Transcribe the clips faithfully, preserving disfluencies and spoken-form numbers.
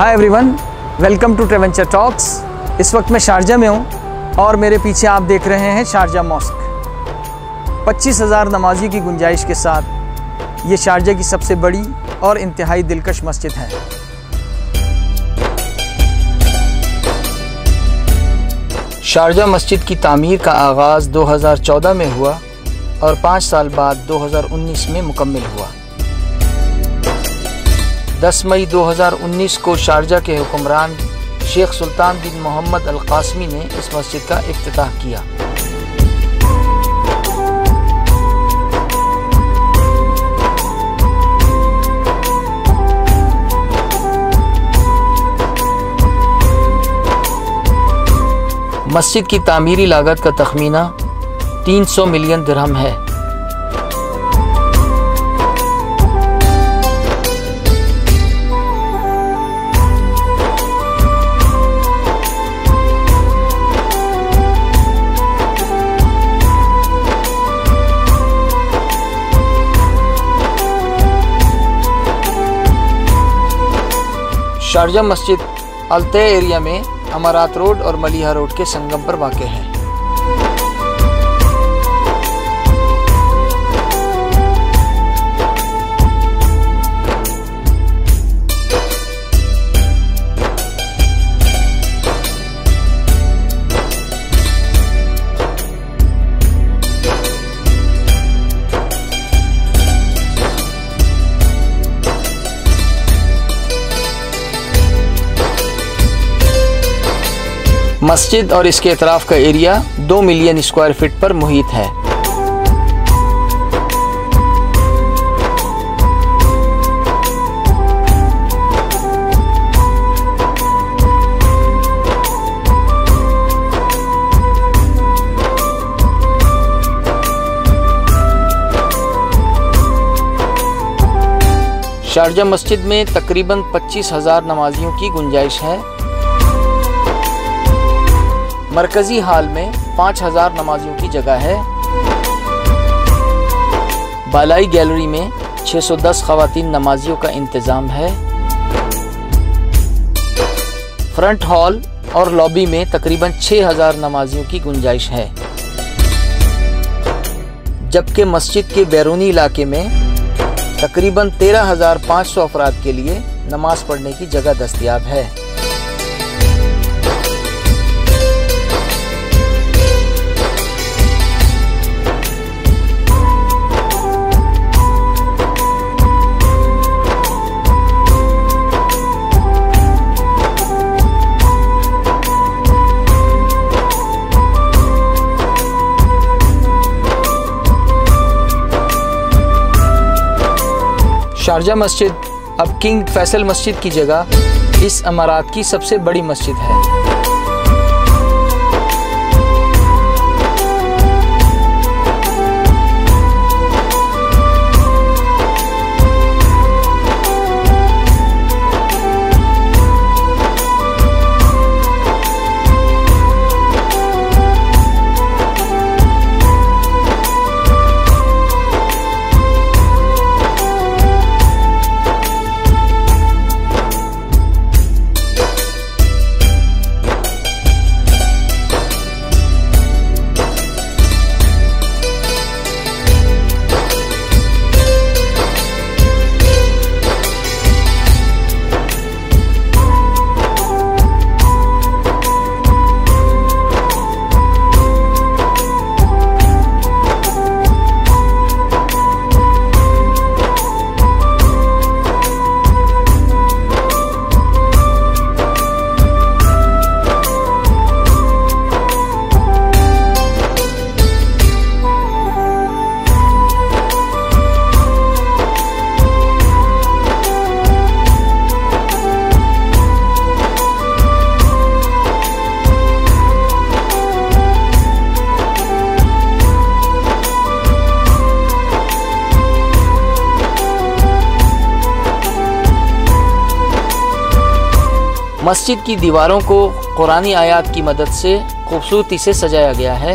Hi everyone, welcome to Traventure talks. इस वक्त मैं शारजा में हूँ और मेरे पीछे आप देख रहे हैं शारजा मॉस्क। पच्चीस हज़ार नमाजी की गुंजाइश के साथ ये शारजा की सबसे बड़ी और इंतहाई दिलकश मस्जिद है। शारजा मस्जिद की तामीर का आगाज़ दो हज़ार चौदह में हुआ और पाँच साल बाद दो हज़ार उन्नीस में मुकम्मल हुआ। दस मई दो हज़ार उन्नीस को शारजा के हुक्मरान शेख सुल्तान बिन मोहम्मद अल कासमी ने इस मस्जिद का इफ्तिताह किया। मस्जिद की तामीरी लागत का तखमीना तीन सौ मिलियन दिरहम है। शारजा मस्जिद अलते एरिया में अमारात रोड और मलीहा रोड के संगम पर वाक़ है। मस्जिद और इसके अतराफ़ का एरिया दो मिलियन स्क्वायर फीट पर मुहित है। शारजा मस्जिद में तकरीबन पच्चीस हज़ार नमाजियों की गुंजाइश है। मरकजी हाल में पाँच हज़ार नमाजियों की जगह है। बालाई गैलरी में छह सौ दस ख़वातीन नमाजियों का इंतज़ाम है। फ्रंट हॉल और लॉबी में तकरीबन छह हज़ार नमाजियों की गुंजाइश है, जबकि मस्जिद के बैरूनी इलाके में तकरीबन तेरह हज़ार पाँच सौ अफराद के लिए नमाज पढ़ने की जगह दस्तयाब है। शारजा मस्जिद अब किंग फैसल मस्जिद की जगह इस अमारात की सबसे बड़ी मस्जिद है। मस्जिद की दीवारों को कुरानी आयात की मदद से खूबसूरती से सजाया गया है।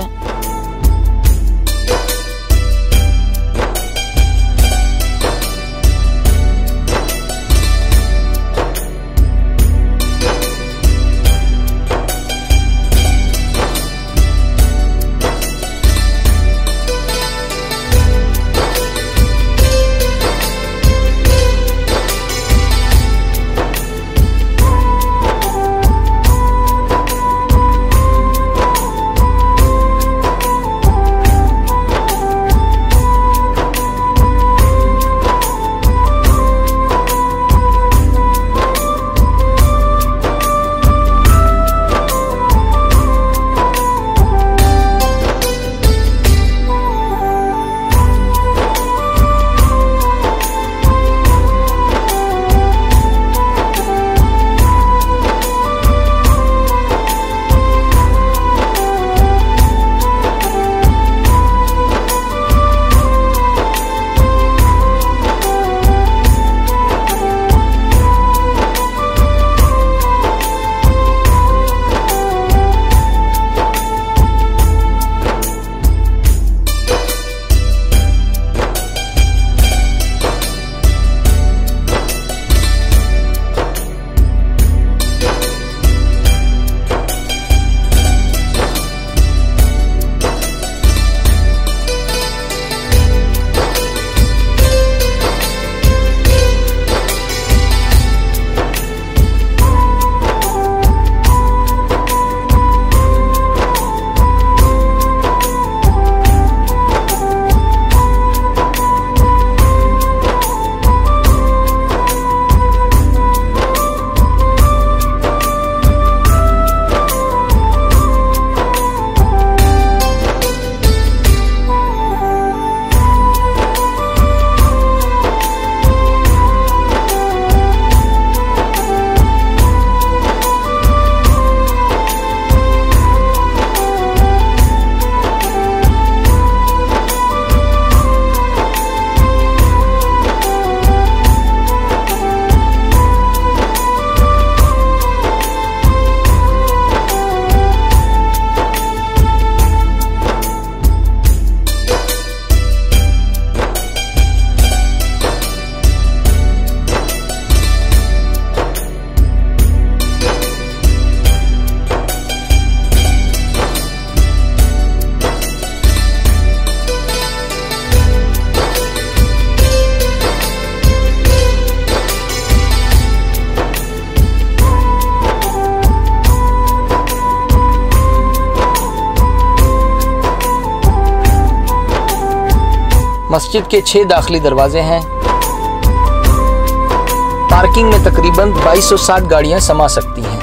मस्जिद के छह दाखिली दरवाजे हैं। पार्किंग में तकरीबन बाईस सौ साठ गाड़ियां समा सकती हैं।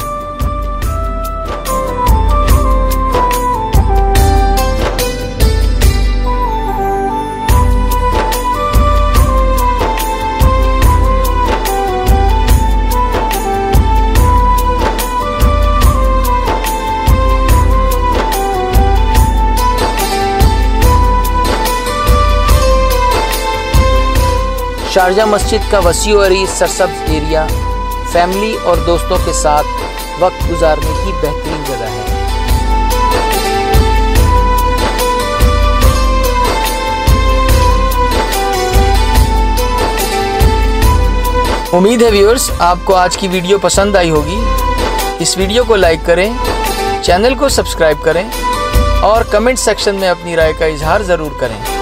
शारजा मस्जिद का वसीअ अरीज़ सरसब्ज़ एरिया फैमिली और दोस्तों के साथ वक्त गुजारने की बेहतरीन जगह है। उम्मीद है व्यूअर्स आपको आज की वीडियो पसंद आई होगी। इस वीडियो को लाइक करें, चैनल को सब्सक्राइब करें और कमेंट सेक्शन में अपनी राय का इजहार ज़रूर करें।